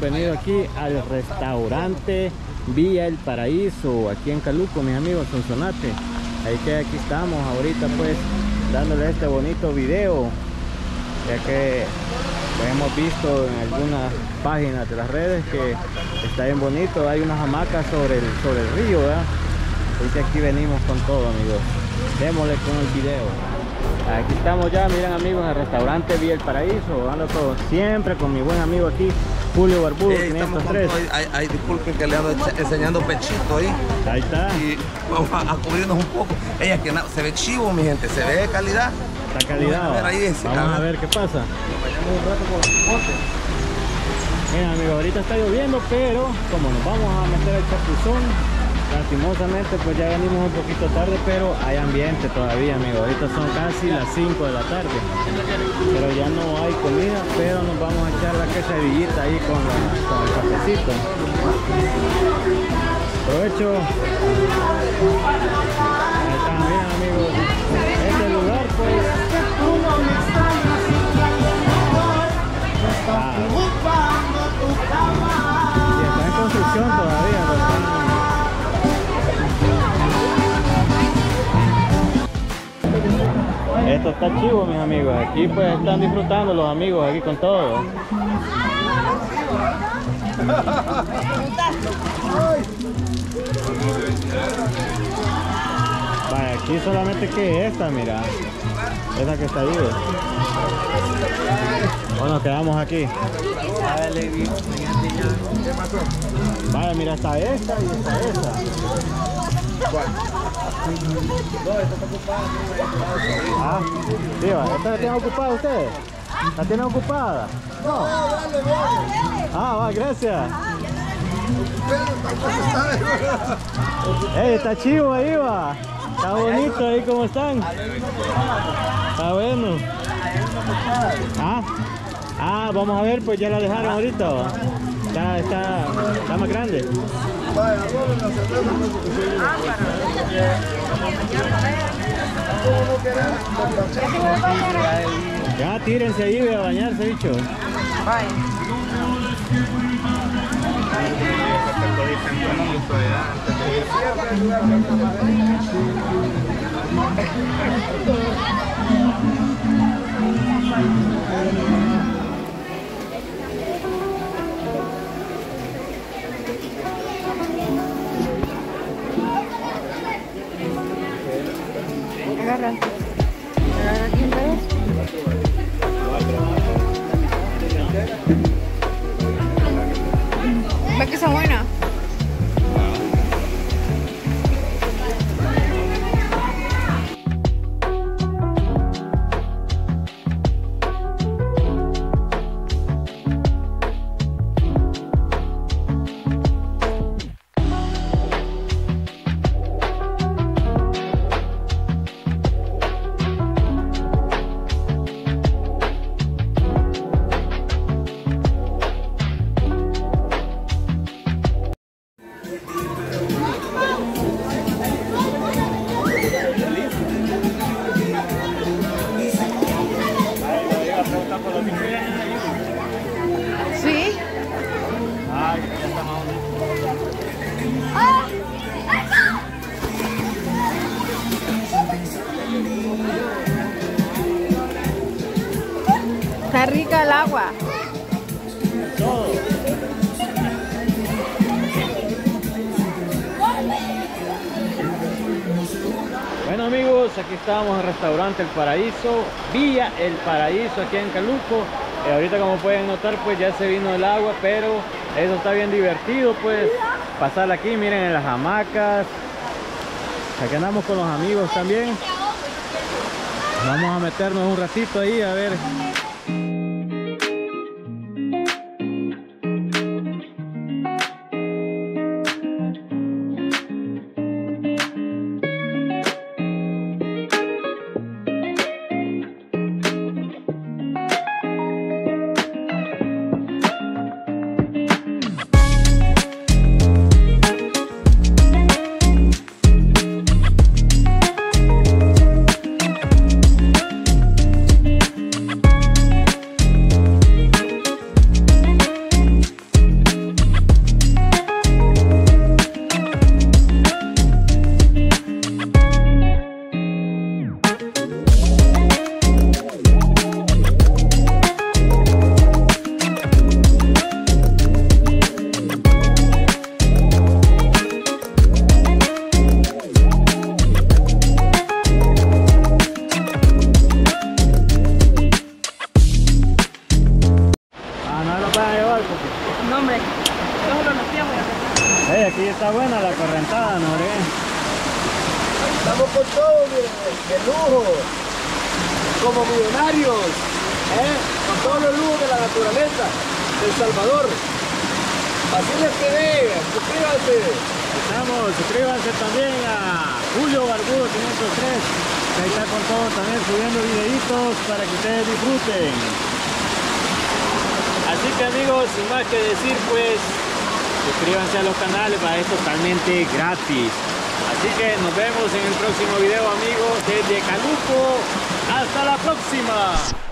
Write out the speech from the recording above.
venido aquí al restaurante Villa El Paraíso, aquí en Caluco, mis amigos, Sonsonate. Ahí que aquí estamos ahorita pues dándole este bonito video, ya que pues, hemos visto en algunas páginas de las redes que está bien bonito. Hay unas hamacas sobre el río, ¿verdad? Así que aquí venimos con todo, amigos. Démosle con el video. Aquí estamos ya, miren amigos, en el restaurante Villa El Paraíso, dando todo, siempre con mi buen amigo aquí, Julio Barbudo, 503. Ay, disculpen que le ando enseñando pechito ahí. Ahí está. Y vamos a cubrirnos un poco. Ella que se ve chivo, mi gente, se ve de calidad. La calidad. Vamos a ver qué pasa. Vayamos un rato con los potes. Miren amigos, ahorita está lloviendo, pero como nos vamos a meter el chapuzón, lastimosamente pues ya venimos un poquito tarde, pero hay ambiente todavía, amigos. Ahorita son casi las 5 de la tarde, pero ya no hay comida, pero nos vamos a echar la quesadillita ahí con el cafecito. Provecho. Ahí está, miren amigos, este lugar pues y está en construcción todavía, Esto está chivo, mis amigos. Aquí pues están disfrutando los amigos aquí con todo. Vaya, aquí solamente que esta, mira. Esa que está ahí. Bueno, nos quedamos aquí. Vaya, mira, está esta y está esa. No, esta está ocupada. Ah, sí, va. ¿Esta la tienen ocupada ustedes? ¿La tienen ocupada? No. Ah, va, gracias. Ey, está chivo ahí, va. Está bonito ahí, ¿cómo están? Está bueno. Ah, vamos a ver, pues ya la dejaron ahorita, va. Está más grande. Ya tírense ahí, voy a bañarse, bicho. Agarra aquí otra vez. ¿Ves que está buena? Sí. Ay, ya está más Está rica el agua. todo. Bueno amigos, aquí estamos en el restaurante El Paraíso, Villa El Paraíso, aquí en Caluco. Ahorita como pueden notar pues ya se vino el agua, pero eso está bien divertido pues pasar aquí, miren en las hamacas. Aquí andamos con los amigos también. Vamos a meternos un ratito ahí a ver. está buena la correntada, ¿no? Estamos con todo, miren, de lujo. Como millonarios, con todos los lujos de la naturaleza de El Salvador. Así les quedé, suscríbanse. Estamos, suscríbanse también a Julio Barbudo 503. Que ahí está con todo también subiendo videitos para que ustedes disfruten. Así que amigos, sin más que decir, pues suscríbanse a los canales, es totalmente gratis. Así que nos vemos en el próximo video, amigos, desde Caluco. ¡Hasta la próxima!